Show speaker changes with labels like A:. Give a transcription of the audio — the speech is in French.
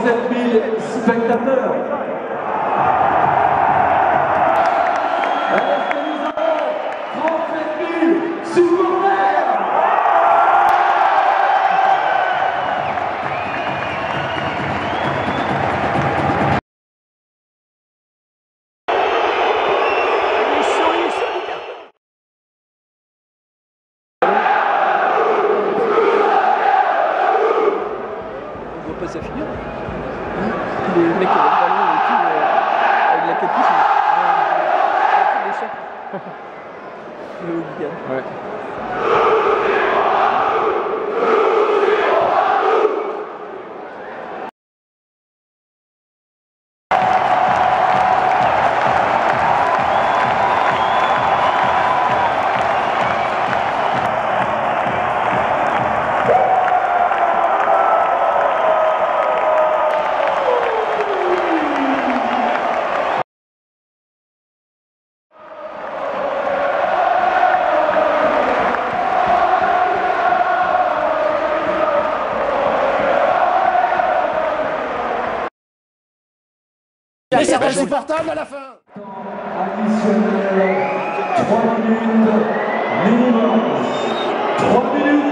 A: 37 000 spectateurs. Est-ce que nous avons 37 000 supporters?
B: On voit pas sa figure. Les mecs avec le ballon et tout, avec la capuche. Les chats. Le hooligan. Ouais.
C: Mais c'est insupportable à la fin.
A: Additionnel, 3 minutes minimum. 3 minutes.